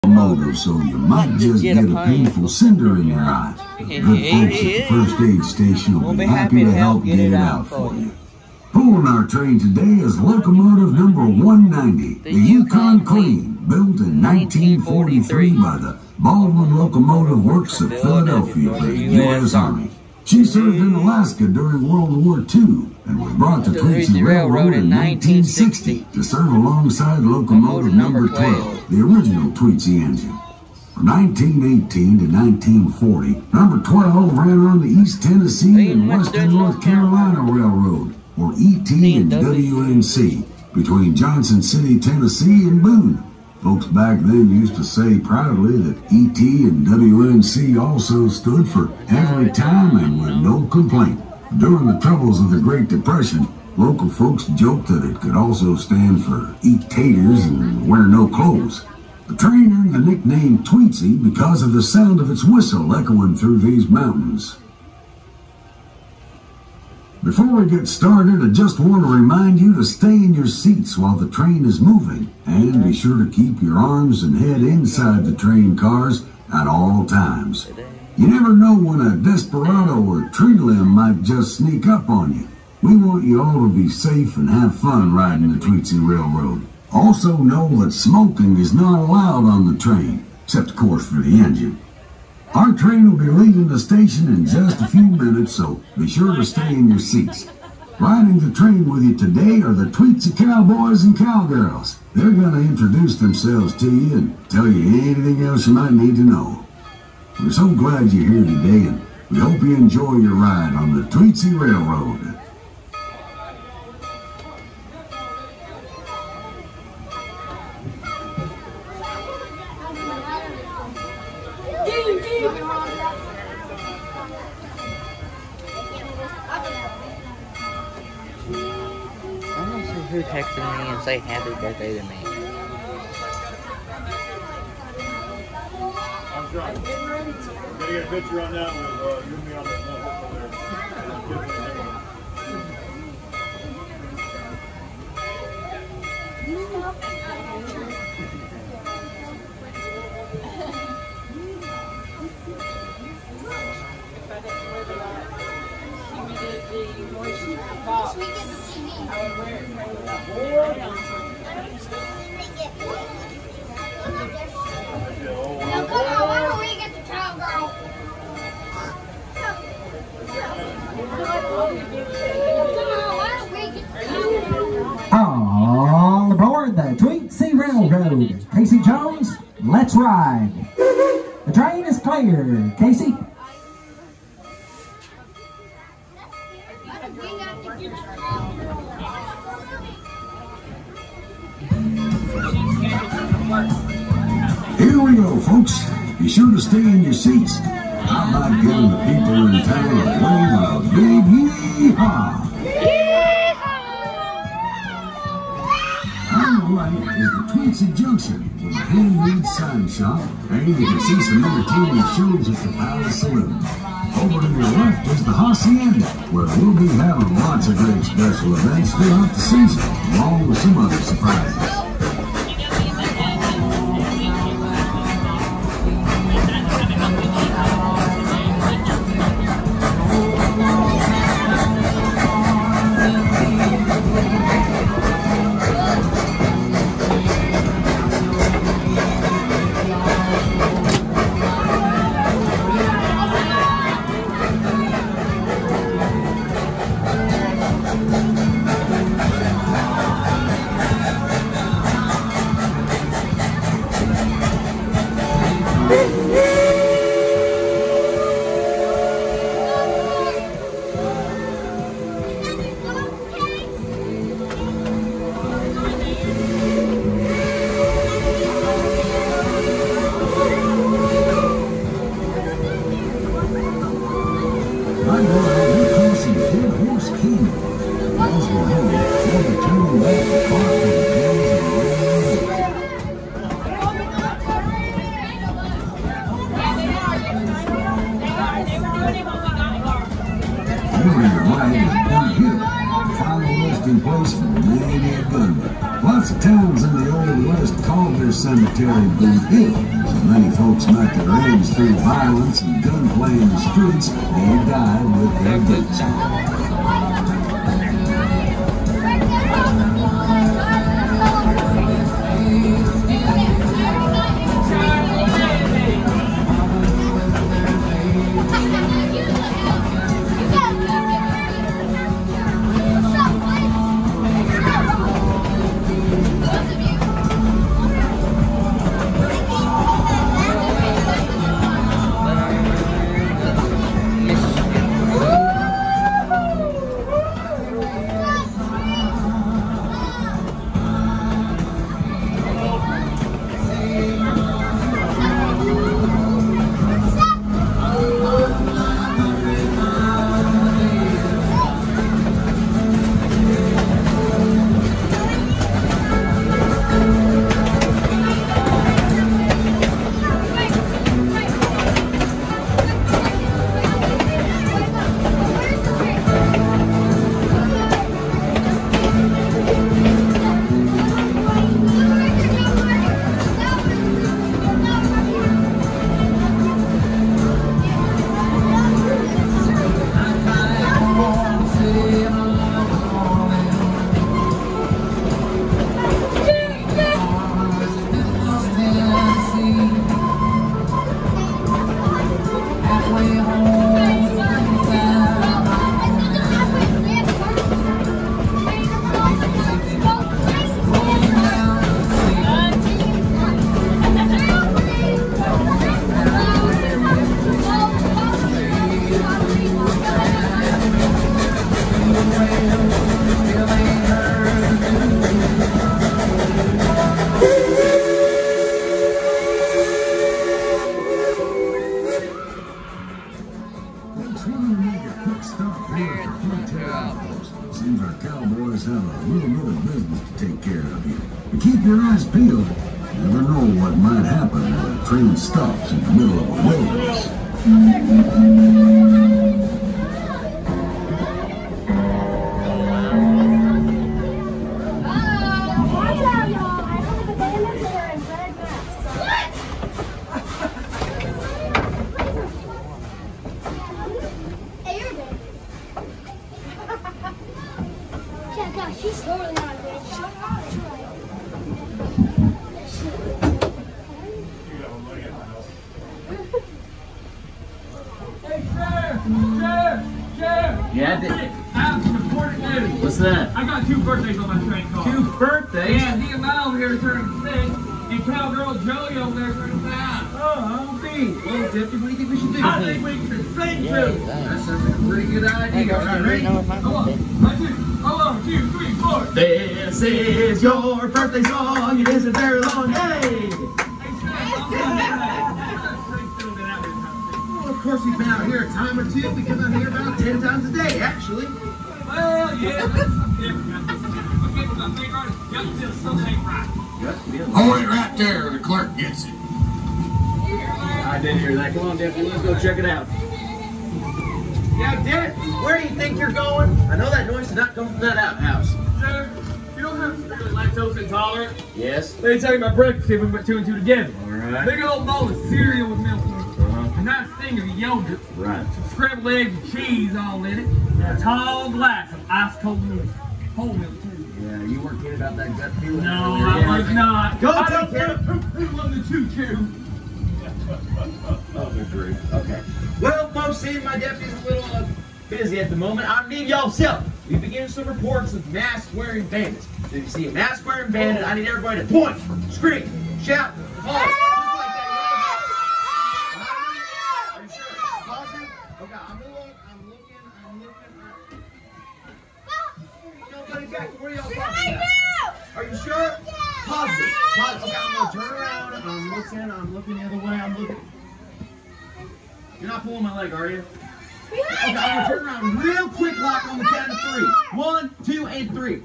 Motive, so you might just get a painful cinder in your eye. Good folks at the first aid station will be happy to help get it out for you. Pulling our train today is locomotive number 190, the Yukon Queen, built in 1943 by the Baldwin Locomotive Works of Philadelphia for the U.S. Army. She served in Alaska during World War II and was brought to Tweetsie Railroad in 1960 to serve alongside locomotive number 12, the original Tweetsie engine. From 1918 to 1940, number 12 ran on the East Tennessee and Western North Carolina Railroad, or ET and WNC, between Johnson City, Tennessee and Boone. Folks back then used to say proudly that ET and WNC also stood for every time and with no complaint. During the troubles of the Great Depression, local folks joked that it could also stand for eat taters and wear no clothes. The train earned the nickname Tweetsie because of the sound of its whistle echoing through these mountains. Before we get started, I just want to remind you to stay in your seats while the train is moving, and be sure to keep your arms and head inside the train cars at all times. You never know when a desperado or tree limb might just sneak up on you. We want you all to be safe and have fun riding the Tweetsie Railroad. Also know that smoking is not allowed on the train, except of course for the engine. Our train will be leaving the station in just a few minutes, so be sure to stay in your seats. Riding the train with you today are the Tweetsie Cowboys and Cowgirls. They're going to introduce themselves to you and tell you anything else you might need to know. We're so glad you're here today, and we hope you enjoy your ride on the Tweetsie Railroad. Who texted me and say happy birthday to me? I'm trying. Gotta get a picture on that one. You and me on that one there. We get to see me. Now come on, why don't we get the cowgirl? All aboard the Tweetsie Railroad. Casey Jones, let's ride. The train is clear, Casey. Here we go, folks. Be sure to stay in your seats. How about giving the people in town a wave and a big yee-haw? On the right is the Tweetsie Junction with a handmade sign shop, and you can see some entertaining shows at the Palace Saloon. Over to your left is the Hacienda, where we'll be having lots of great special events throughout the season, along with some other surprises. Lots of towns in the Old West called their cemetery Boot Hill. So many folks met their ends through violence and gunplay in the streets. They died with their boots on. Seems our cowboys have a little bit of business to take care of here. But keep your eyes peeled. You never know what might happen when a train stops in the middle of a wilderness. She's totally not a bitch. Yeah, important news. What's that? I got 2 birthdays on my train car. 2 birthdays? Yeah, me and my over here turning 6, and cowgirl Joey over there turning 5. Oh, Pete. Well, Deputy, what do you think we should do? I think we can sing too. That sounds like a pretty good idea. All right, ready? One, two, 3, 4. This is your birthday song. It isn't very long. Hey! Well, of course, we've been out here a time or two. We come out here about 10 times a day, actually. Well, yeah, that's different. Okay, we're gonna figure out young till something ain't right. Hold it right there, the clerk gets it. I did hear that. Come on, Deputy, let's go check it out. Yeah, Dick, where do you think you're going? I know that noise did not come from that outhouse. Sir, you don't have to be really lactose intolerant. Yes? Let me tell you my breakfast if we put 2 and 2 together. All right. Big old bowl of cereal with milk in it. A nice thing of yogurt. Right. Some scrambled eggs and cheese all in it. And a tall glass of ice cold milk. Whole milk too. Yeah, you weren't kidding about that gut feeling. No, I was not. Go I take don't care. who won the choo-choo? Oh, good grief. Okay. Well, folks, seeing my deputy's a little busy at the moment, I need y'all's help. We begin some reports of mask-wearing bandits. So if you see a mask-wearing bandit, I need everybody to point, scream, shout, pause, just like that. Are you sure? Pausing? Okay, I'm looking. Nobody back. What are y'all talking about? Are you sure? Positive. Positive. Okay, I'm gonna turn around. I'm looking the other way. I'm looking. You're not pulling my leg, are you? Okay, I'm gonna turn around real quick, lock on the count of 3. 1, 2, and 3.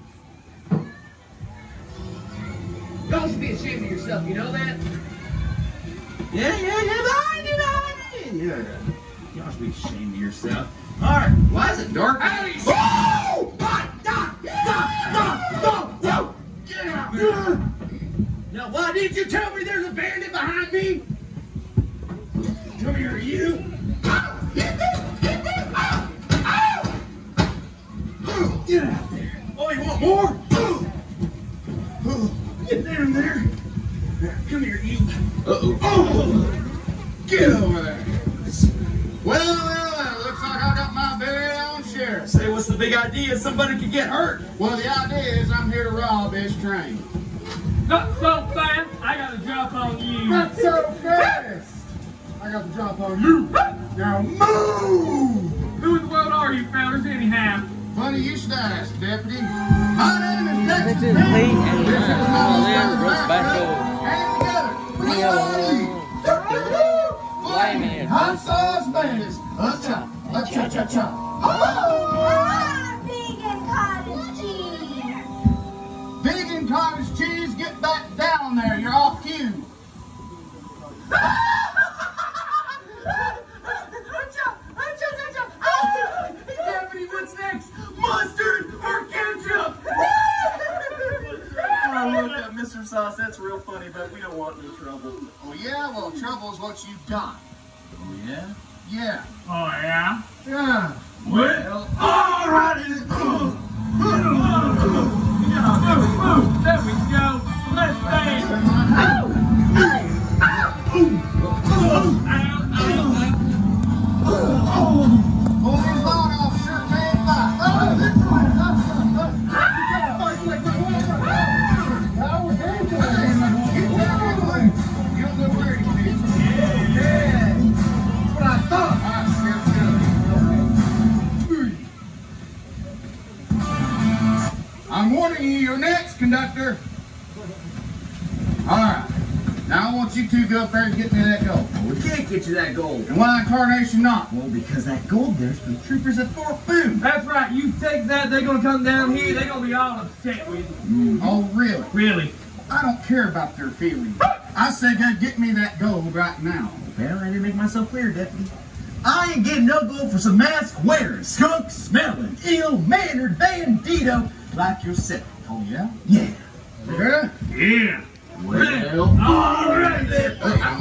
Y'all should be ashamed of yourself, you know that? Yeah. Y'all should be ashamed of yourself. Alright, why is it dark? Oh! Get out, bitch. Now, why didn't you tell me there's a bandit behind me? Come here, you. Get out there. Oh, you want more? Get down there. Come here, you. Uh-oh. Oh, get over there. Well, looks like I got my very own share. Say, what's the big idea? Somebody could get hurt. Well, the idea is I'm here to rob this train. Not so fast. I gotta jump on you. Not so fast! I got the drop on you. Now move! Who in the world are you fellas anyhow? Funny you should ask, Deputy. My name is Texas This is Pete. Pete and This is my Liam little Roast Back Hang together. We Wait a minute. Hot sauce bandits. Cha-cha-cha-cha. Vegan cottage cheese, get back down there. You're off cue. Deputy, what's next? Mustard or ketchup? Oh, look at Mr. Sauce. That's real funny, but we don't want no trouble. Oh yeah, well trouble is what you've got. Oh, yeah? Yeah. Oh, yeah? Yeah. Well, all right. Move. There we go. Let's dance. Pull his line off, sure man. You don't know where he is. Yeah. That's what I thought. I'm warning you, you're next, conductor. All right. Now I want you two to go up there and get me that gold. We can't get you that gold. And why in tarnation not? Well, because that gold there's for the troopers at Fort Boone. That's right. You take that, they're going to come down here. They're going to be all upset with you. Oh, really? Really? I don't care about their feelings. I say go get me that gold right now. Well, I didn't make myself clear, Deputy. I ain't getting no gold for some mask-wearing, skunk-smelling, ill-mannered bandito like yourself. Oh, yeah? Yeah. Yeah? Yeah. Well, All right, then.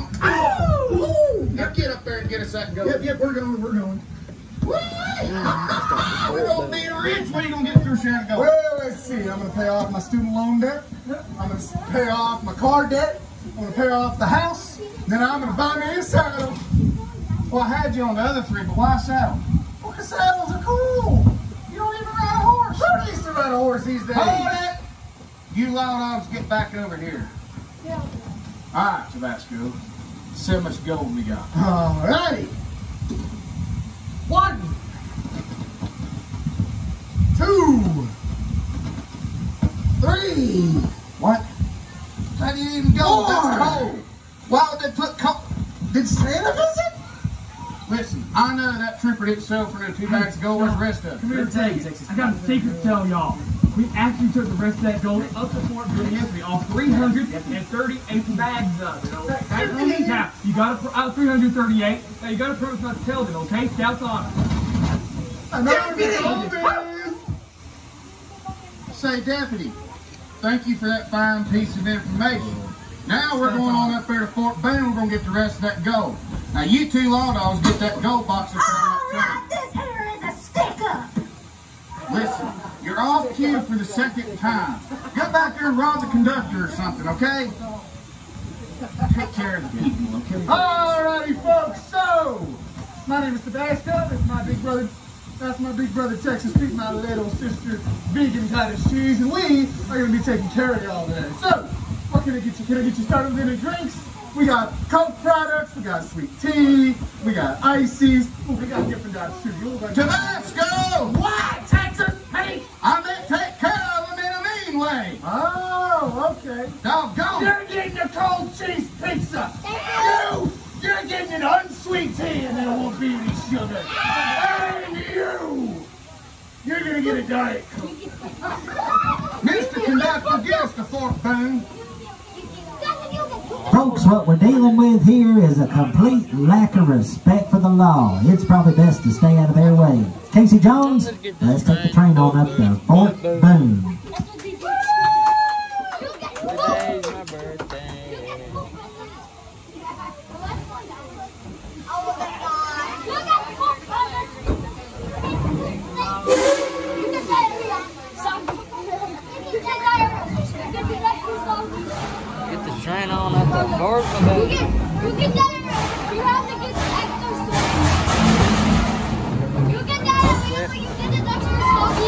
Now get up there and get us that gold. yep, we're going. We're gonna be rich. When are you gonna get through Shannon gold? Well, let's see. I'm going to pay off my student loan debt. I'm going to pay off my car debt. I'm going to pay off the house. Then I'm going to buy me a saddle. Well, I had you on the other three, but why saddle? Well, the saddles are cool. You don't even ride a horse. Who needs to ride a horse these days? Hold it! You loud dogs, get back over here. Yeah. All right, Tabasco. See how much gold we got. All righty. 1, 2, 3. What? That didn't even gold. That's 4. coal. Why would they put coal? Did Santa visit? Listen, I know that trooper didn't sell for no 2 bags of gold. Where's the rest of it? Come here, Texas. I got a secret to tell y'all. We actually took the rest of that gold up to Fort Boone yesterday, all 338 bags of it. Okay? Now, you got to, 338. Now, you got to promise not to tell them, okay? Scout's honor. Say, Deputy, thank you for that fine piece of information. Now we're going on up there to Fort Boone. We're going to get the rest of that gold. Now, you two law dogs get that gold box up there on that train. This here is a stick-up. Listen, you're off cue for the second time. Go back there and rob the conductor or something, okay? Take care of the people, okay? Alrighty, folks. So, my name is Tabasco. That's my big brother. That's my big brother Texas Pete, my little sister Vegan Cottage Cheese, and we are going to be taking care of y'all today. So, what can I get you? Can I get you started with any drinks? We got Coke products, we got sweet tea, we got ices. Ooh, we got different types too. Tabasco! Why, Texas? Hey! I meant take care of them in a mean way. Oh, okay. Doggone. You're getting a cold cheese pizza! You're getting an unsweet tea and there won't be any sugar. And you're gonna get a Diet Coke. Mr. Conductor, get us to Fort Boone. Folks, what we're dealing with here is a complete lack of respect for the law. It's probably best to stay out of their way. Casey Jones, let's take the train on up to Fort Boone. That's what they do. You get that. You have to get the extra salty. You get that. You get this extra salty.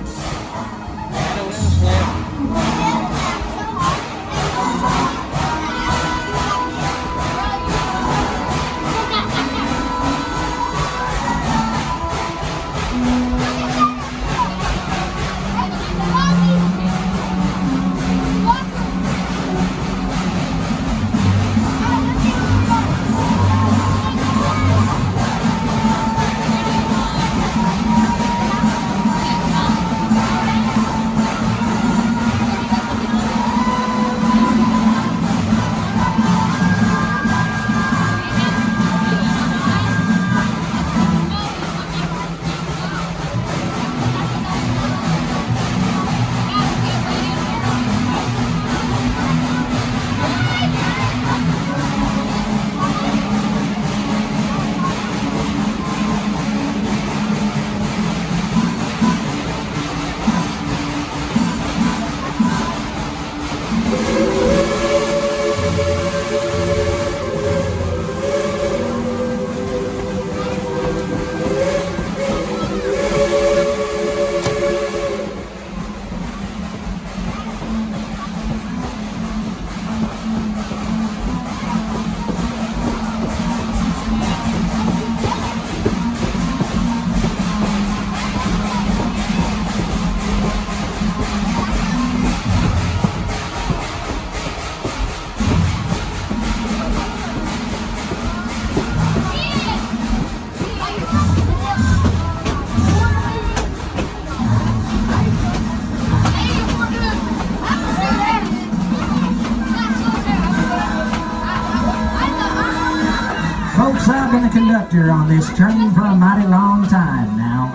Folks, I've been a conductor on this train for a mighty long time now.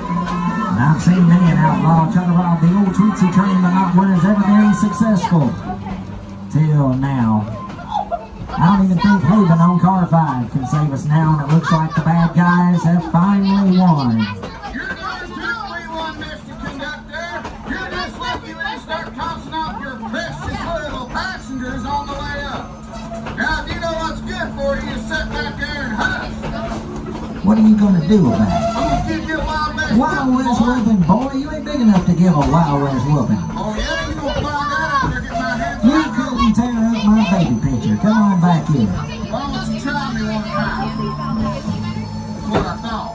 And I've seen many an outlaw try to rob the old Tweetsie train, but not one has ever been successful. Till now. I don't even think Haven on car 5 can save us now, and it looks like the bad guys have finally won. You're going to we won, Mr. Conductor. You're just lucky when you start tossing off your precious little passengers on the way up. Now, if you know what's good for you, you sit back there and hush. What are you going to do about it? I'm going to give you a Wild West Wild West whooping, boy. You ain't big enough to give a Wild West whooping. Oh, yeah? You going to find that after I get my hands You on couldn't tear up my baby picture. Come on back here. Why don't you try me one time? That's what I thought.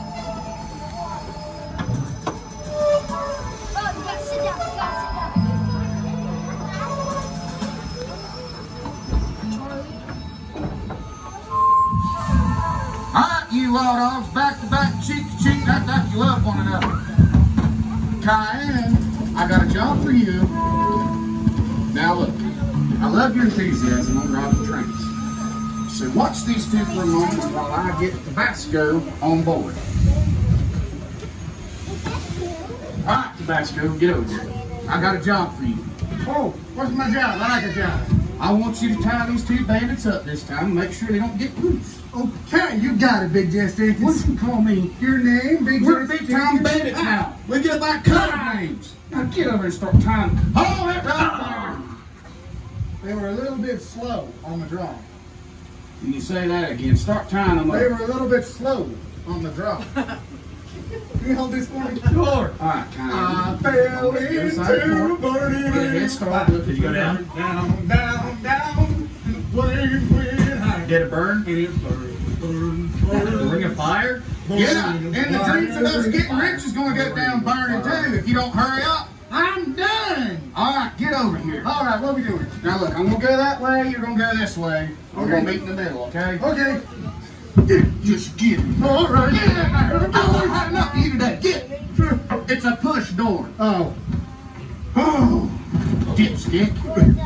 Oh, you gotta sit down. You gotta sit down. All right, you law dogs, back to back, cheek to cheek, act like you love one another. Cayenne, I got a job for you. Now look, I love your enthusiasm on driving trains. So watch these two for a moment while I get Tabasco on board. All right, Tabasco, get over here. I got a job for you. Oh, what's my job? I like a job. I want you to tie these two bandits up this time and make sure they don't get loose. Okay, you got it, Big Jess Jenkins. What you call me? Your name, Big Jess We're big time bandits now. We get like code names. Now get over and start tying. Oh, that's right. They were a little bit slow on the draw. Can you say that again? Start tying them up. They were a little bit slow on the draw. Can you hold this for me? Sure. All right, I fell into burning. Let's start. Did you go down? Down, down, down. Flames went high. Did it burn? It is burning. The ring of fire? Yeah, and the dreams of us getting rich is going to get down burning too if you don't hurry up. I'm done. All right, get over here. All right, what are we doing? Now look, I'm going to go that way, you're going to go this way. We're going to meet in the middle, okay? Okay. Just get it. All right. Get it. I don't have enough for you today. Get it. It's a push door. Oh. Oh. Dipstick.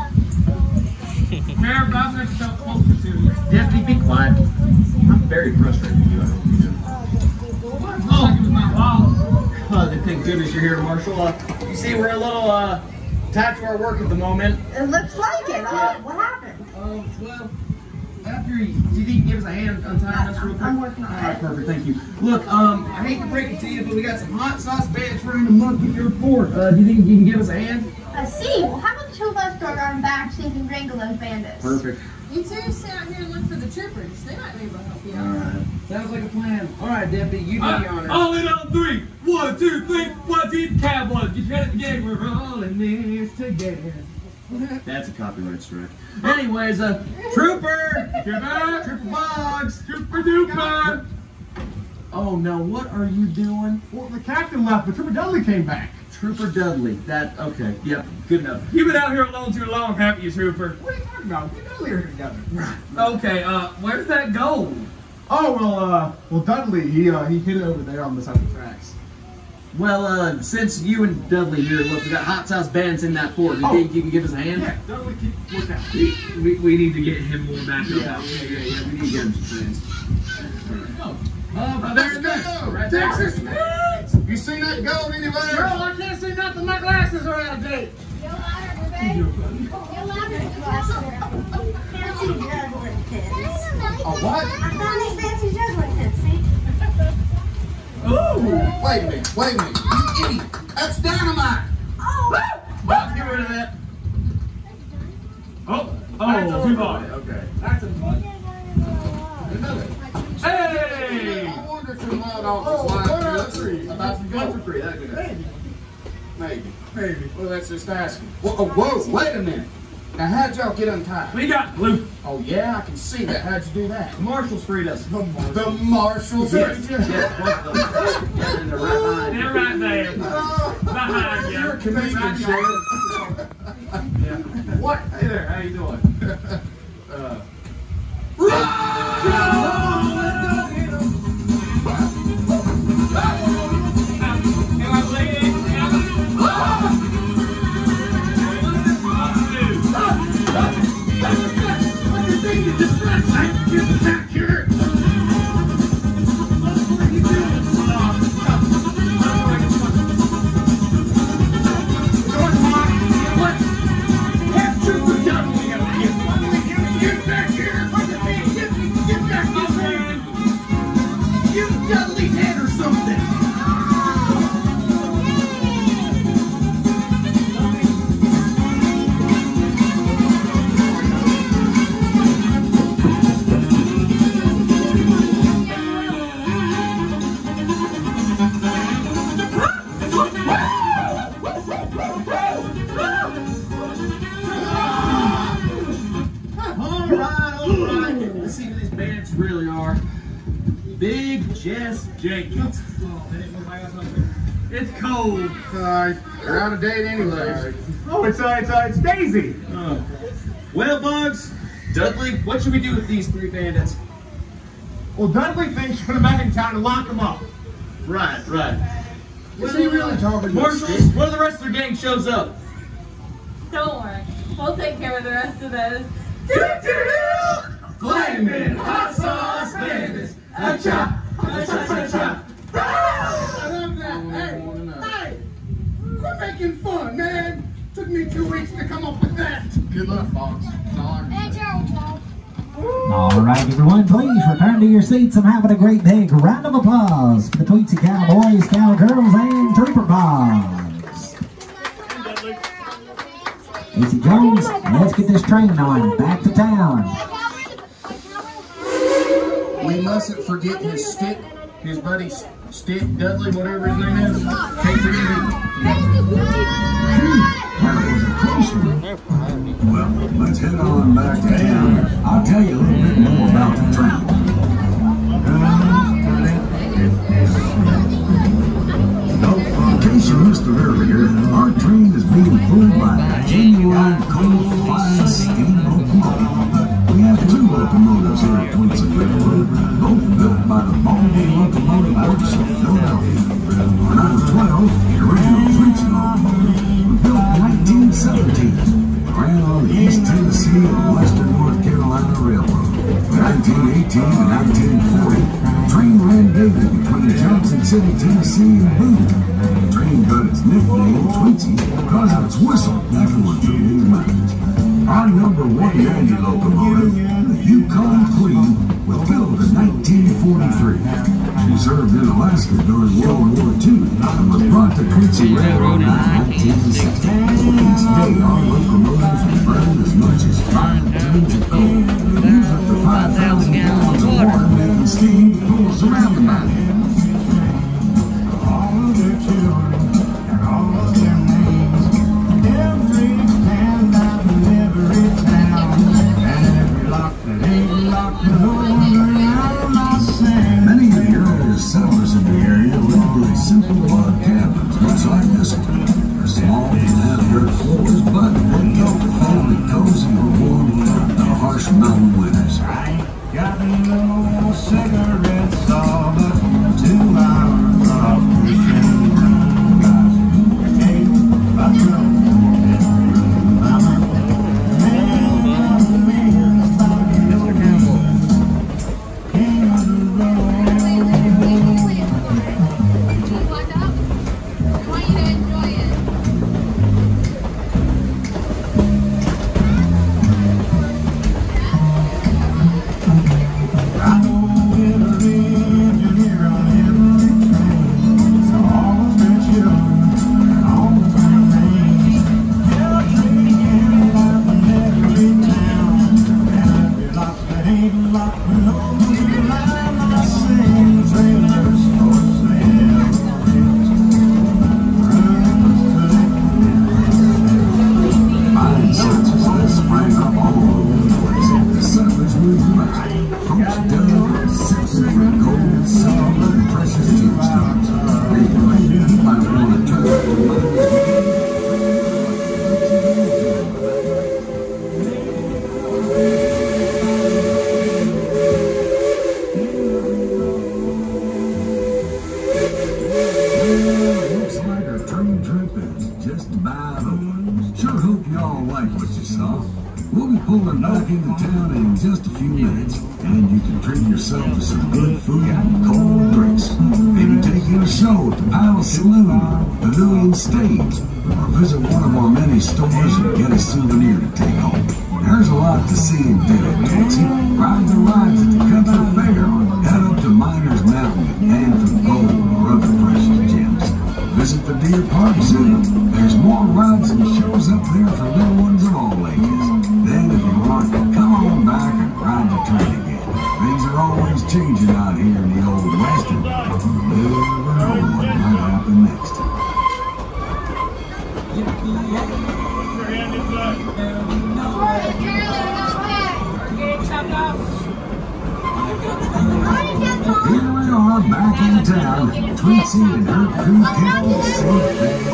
Mayor, Bob, let's stop closer to you. Deputy, be quiet. I'm very frustrated with you. I hope you do. Oh, with my walls. Thank goodness you're here, Marshal. You see, we're a little tied to our work at the moment. It looks like it. What happened? Well, after do you think you can give us a hand untying us real quick? I'm working on it. All right, perfect. Thank you. Look, I hate to break it to you, but we got some hot sauce bandits running amok in your fort. Do you think you can give us a hand? See, well, how about the two of us go around back so you can wrangle those bandits? Perfect. You two sit out here and look for the troopers. They might be able to help you out. Alright. Sounds like a plan. Alright, Deputy, you do the honors. All in on three. 1, 2, 3. 1, 2, Cowboys. Get ready again. We're all in this together. That's a copyright strike. Anyways, Trooper! Trooper Boggs! Trooper Duper. Oh no, what are you doing? Well, the captain left, but Trooper Dudley came back. Trooper Dudley. Okay. Yep, good enough. You've been out here alone too long, haven't you, Trooper? What are you talking about? We Dudley are together. Okay, where's that gold? Oh, well, Dudley, he hid it over there on the side of the tracks. Well, since you and Dudley here, look, we got hot sauce bands in that fort. Do you think you can give us a hand? Yeah, Dudley can work out. We need to get him more back up. Yeah, we need to get him some friends. There it goes. Right Texas there. Speeds! You seen that gold anywhere? Girl, I can't see nothing. My glasses are out of date. You're louder, baby. You're louder. Fancy juggling pins. A what? I found these fancy juggling pins, see? Ooh! Wait a minute. You idiot. That's dynamite. Oh! Bob, get rid of that. Too far. Okay. That's a Hey! I wonder if some loud officers lied to us about some One gold. for free, that'd be nice. Maybe. Well, that's just asking. Whoa, wait a minute. Now, how'd y'all get untied? We got blue. Oh, yeah, I can see that. How'd you do that? The marshals freed us. The marshals. Yes, both of them. Yeah, and they're right behind you. They're right there. Behind you. You're a comedian, Sheriff. Yeah. What? Hey there, how you doing? Let's see who these bands really are. Big Jess Jenkins. It's cold. They're out of date anyways. Oh, it's Daisy. Well, Bugs, Dudley, what should we do with these three bandits? Well, Dudley thinks you're back in town to lock them up. Right. Is he really talking to Marshals, what if the rest of their gang shows up? Don't worry. We'll take care of the rest of those. Flaming hot sauce bandits. Cha-cha, cha-cha-cha-cha. I love that. Hey, quit making fun, man. Took me 2 weeks to come up with that. Good luck, Fox. Hey, Gerald. All right, everyone, please return to your seats and have a great big round of applause for the Tweetsie Cowboys, Cowgirls, and Trooper Boggs. Casey Jones, let's get this train on back to town. We mustn't forget his stick, his buddy Stick Dudley, whatever his name is. Can't forget him. That was a close one. Well, let's head on back to town. I'll tell you a little bit more about the train. In case you missed it earlier, our train is being pulled by a genuine coal-fired steam locomotive. We have 2 locomotives here at Tweetsie Railroad, both built by the Baldwin Locomotive Works of Philadelphia. Our number 12, the original Tweetsie locomotive, was built in 1917, ran on the East Tennessee and Western North Carolina Railroad. From 1918 to 1940, the train ran daily between Johnson City, Tennessee and Boone. The train got its nickname Tweetsie because of its whistle echoing through these mountains. Our number 190 locomotive, the Yukon Queen, was built in 1943. She served in Alaska during World War II and was brought to Quincy Railroad in 1960. Each day, our locomotives would burn as much as 5 tons of coal, use up to 5,000 gallons of water, making steam to pull us around the mountain. All of their children and all of their names, every stand out in every town, and every lock that ain't locked around my sand. Many of the earliest settlers in the area lived in simple log cabins, much like this one. They're small and have dirt floors, but they kept the family cozy and warm throughout the harsh mountain winters. I ain't got no cigarettes, all but 2 hours of pushing. Pulling back into town in just a few minutes, and you can treat yourself to some good food and cold drinks. Maybe take in a show at the Palace Saloon, Pavilion Stage, or visit one of our many stores and get a souvenir to take home. There's a lot to see and do at Quincy. Ride the rides at the Country Fair, or head up to Miners Mountain and pan for gold or other precious gems. Visit the Deer Park Zoo. There's more rides and shows up there for little ones of all ages. Then if you want, come on back and ride the train again. Things are always changing out here in the Old West, and you never know what might happen next. Here we are back in town. Quincy and her crew kept us safe.